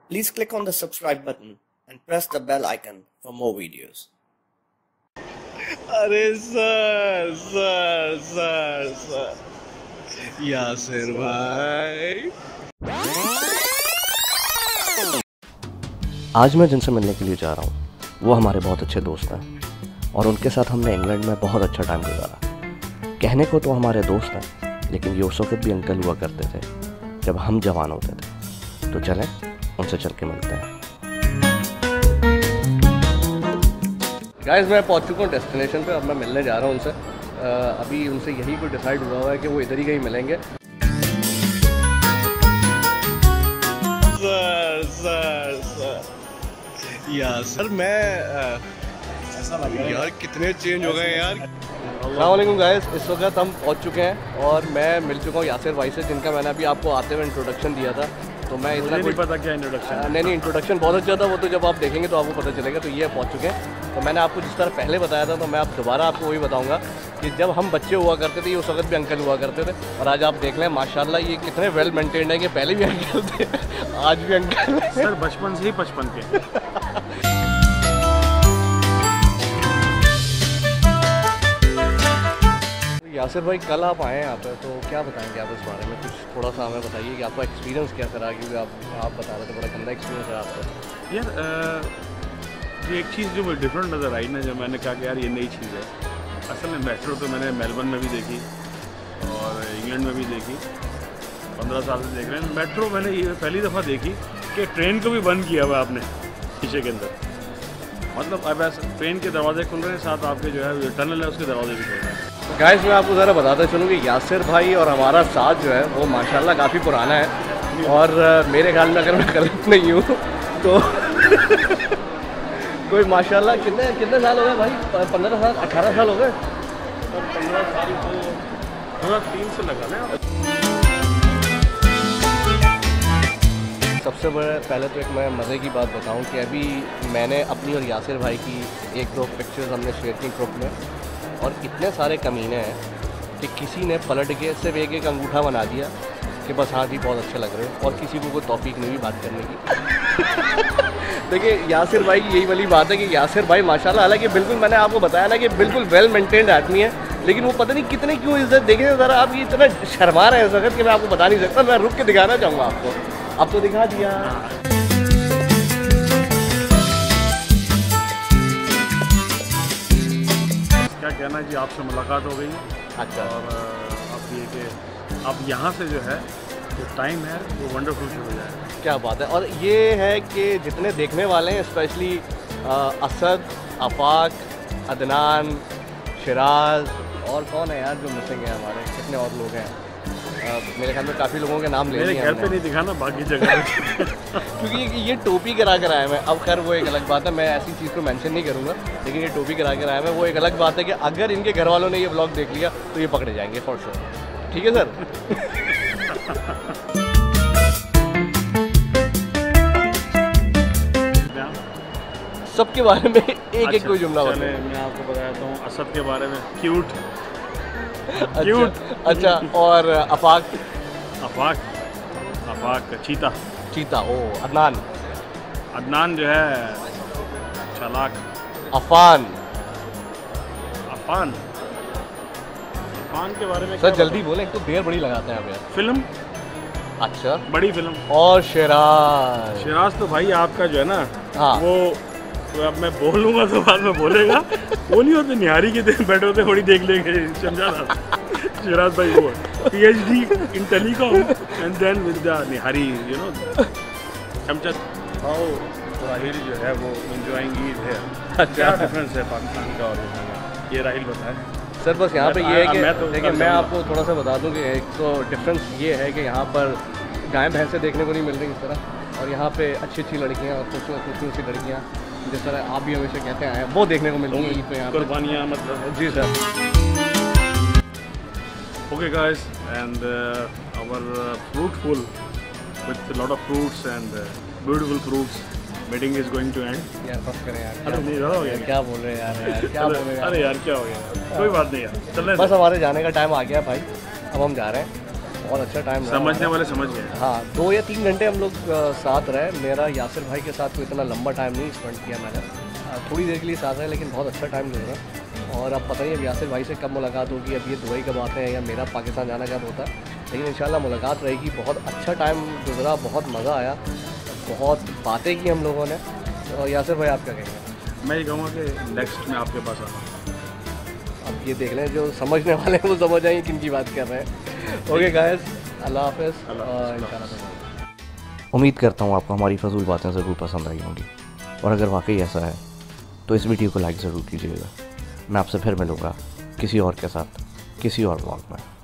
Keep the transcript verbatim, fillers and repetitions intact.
Please click on the subscribe button and press the bell icon for more videos. अरे sir sir sir sir Yasir भाई, आज मैं जिनसे मिलने के लिए जा रहा हूँ वो हमारे बहुत अच्छे दोस्त हैं और उनके साथ हमने इंग्लैंड में बहुत अच्छा टाइम गुजारा। कहने को तो हमारे दोस्त हैं, लेकिन ये उस वक्त भी अंकल हुआ करते थे जब हम जवान होते थे। तो चलें उनसे चल के मिलते हैं। गाइस, मैं पहुंच चुका हूँ डेस्टिनेशन पे। अब मैं मिलने जा रहा हूँ उनसे। आ, अभी उनसे यही कोई डिसाइड हुआ हुआ है कि वो इधर ही कहीं मिलेंगे। सर सर सर यासिर, मैं ऐसा लग रहा है यार कितने चेंज हो गए यार। अस्सलाम वालेकुम गाइस, इस वक्त हम पहुंच चुके हैं और मैं मिल चुका हूँ यासिर भाई से, जिनका मैंने अभी आपको आते हुए इंट्रोडक्शन दिया था। तो मैं इतना नहीं पता क्या इंट्रोडक्शन। नहीं नहीं इंट्रोडक्शन बहुत अच्छा था, वो तो जब आप देखेंगे तो आपको पता चलेगा। तो ये पहुंच चुके हैं। तो मैंने आपको जिस तरह पहले बताया था, तो मैं आप दोबारा आपको वही बताऊंगा कि जब हम बच्चे हुआ करते थे ये उस वक्त भी अंकल हुआ करते थे। और आज आप देख लें माशाल्लाह ये कितने वेल मेंटेन्ड है कि पहले भी अंकल थे आज भी अंकल। सर बचपन से ही बचपन के। यासिर भाई, कल आप आए हैं यहाँ पर, तो क्या बताएंगे आप इस बारे में? कुछ थोड़ा सा हमें बताइए कि आपका एक्सपीरियंस कैसा रहा, क्योंकि आप आप बता रहे थे बड़ा गंदा एक्सपीरियंस रहा आपका। यार ये एक चीज़ जो मुझे डिफरेंट नज़र आई ना, जब मैंने कहा कि यार ये नई चीज़ है। असल में मेट्रो तो मैंने मेलबर्न में भी देखी और इंग्लैंड में भी देखी, पंद्रह साल से देख रहे हैं। मेट्रो मैंने ये पहली दफ़ा देखी कि ट्रेन को भी बंद किया हुआ आपने शीशे के अंदर। मतलब अब ऐसा ट्रेन के दरवाजे खुल रहे हैं, साथ आपके जो है टनल है उसके दरवाजे भी खुल रहे हैं। गाइस, मैं आपको ज़रा बताता चलूँ कि यासिर भाई और हमारा साथ जो है वो माशाल्लाह काफ़ी पुराना है। और मेरे ख्याल में अगर मैं गलत नहीं हूँ तो कोई माशाल्लाह कितने कितने साल हो गए भाई? पंद्रह साल अठारह साल हो गए। पंद्रह साल तो दो हज़ार तीन से लगा ना। सबसे बड़े पहले तो एक मैं मज़े की बात बताऊं कि अभी मैंने अपनी और यासिर भाई की एक दो पिक्चर्स हमने शेयर की ग्रुप में, और इतने सारे कमीने हैं कि किसी ने पलट के सिर्फ एक एक अंगूठा बना दिया कि बस हाँ जी बहुत अच्छे लग रहे हो, और किसी को कोई तौफीक नहीं हुई बात करने की। देखिए यासिर भाई की यही वाली बात है कि यासिर भाई माशाल्लाह, हालांकि बिल्कुल मैंने आपको बताया ना कि बिल्कुल वेल मेंटेन्ड आदमी है, लेकिन वो पता नहीं कितने क्यों इज्जत देखे ज़रा आप ये इतना शर्मा रहे हैं इस वक्त कि मैं आपको बता नहीं सकता। मैं रुक के दिखाना चाहूँगा आपको। अब तो दिखा दिया। क्या कहना जी, आपसे मुलाकात हो गई। अच्छा। और अब ये कि अब यहाँ से जो है जो टाइम है वो वंडरफुल शुरू हो जाएगा। क्या बात है। और ये है कि जितने देखने वाले हैं स्पेशली असद, आफाक, अदनान, शिराज, और कौन है यार जो मिसिंग है हमारे, कितने और लोग हैं? Uh, मेरे ख्याल में काफ़ी लोगों के नाम ले लिए हैं। मेरे घर पे नहीं दिखाना, बाकी जगह क्योंकि ये टोपी करा कर आया मैं। अब खैर वो एक अलग बात है, मैं ऐसी चीज़ को मेंशन नहीं करूँगा, लेकिन ये टोपी करा कर आया मैं। वो एक अलग बात है कि अगर इनके घर वालों ने ये व्लॉग देख लिया तो ये पकड़े जाएंगे फॉर श्योर। ठीक है सर। सबके बारे में एक एक अच्छा, कोई जुमला चले मैं आपको बताता हूँ असद के बारे में। Cute cute. अच्छा, और अफाक? अफाक अफाक चीता चीता। ओ अदनान? अदनान जो है चालाक। अफान? अफान अफान के बारे में सर जल्दी बोले, एक तो देर बड़ी लगाते हैं आप यार। फिल्म। अच्छा, बड़ी फिल्म। और शिराज? शिराज तो भाई आपका जो है ना, हाँ वो तो अब मैं बोलूँगा तो बाद में बोलेगा। वो नहीं होते निहारी के बैठे होते बड़ी देख लेंगे, समझा ना। शिराज भाई वो PhD in telecom and then with the nihari, you know चमचा। हाउ राहील जो है वो एंजॉयिंग ईद है। अच्छा, क्या डिफरेंस है पाकिस्तान का और ये राहील बताए। सर बस यहाँ पे ये है कि मैं तो देखिए मैं आपको थोड़ा सा बता दूं कि एक तो डिफरेंस ये है कि यहाँ पर गाय भैंसें देखने को नहीं मिल रही इस तरह, और यहाँ पे अच्छी अच्छी लड़कियाँ और खूबसूरत खूबसूरत सी लड़कियाँ जिस तरह आप भी हमेशा कहते हैं वो देखने को मिलती हैं यहाँ पर। कुर्बानियाँ मतलब। जी sir. Okay guys, and our fruitful with lot of fruits and beautiful fruits meeting is going to end. यार बस करें यार। अरे नहीं ज़्यादा हो गया। क्या बोल रहे हैं यार, यार क्या बोल रहे हैं? अरे यार क्या हो गया, कोई बात नहीं यार, चल रहे बस हमारे जाने का टाइम आ गया भाई, अब हम जा रहे हैं। बहुत अच्छा टाइम रहा। समझने वाले समझ गए। हाँ, दो या तीन घंटे हम लोग अ, साथ रहे। मेरा यासिर भाई के साथ कोई इतना लंबा टाइम नहीं स्पेंड किया मैंने, अ, थोड़ी देर के लिए साथ रहे, लेकिन बहुत अच्छा टाइम गुजरा। और अब पता नहीं अब यासिर भाई से कब मुलाकात होगी, अब ये दुबई कब आते हैं या मेरा पाकिस्तान जाना कब होता है, लेकिन इंशाल्लाह मुलाकात रहेगी। बहुत अच्छा टाइम गुजरा, बहुत मज़ा आया, बहुत बातें की हम लोगों ने। और यासिर भाई आप क्या कहेंगे? मैं ये कहूँगा कि नेक्स्ट में आपके पास आता हूँ। अब ये देख लें, जो समझने वाले हैं वो समझ आएंगे किन की बात कर रहे हैं। ओके गाइस, अल्लाह हाफ़िज़। उम्मीद करता हूँ आपको हमारी फजूल बातें ज़रूर पसंद आई होंगी, और अगर वाकई ऐसा है तो इस वीडियो को लाइक ज़रूर कीजिएगा। मैं आपसे फिर मिलूँगा किसी और के साथ, किसी और व्लॉग में।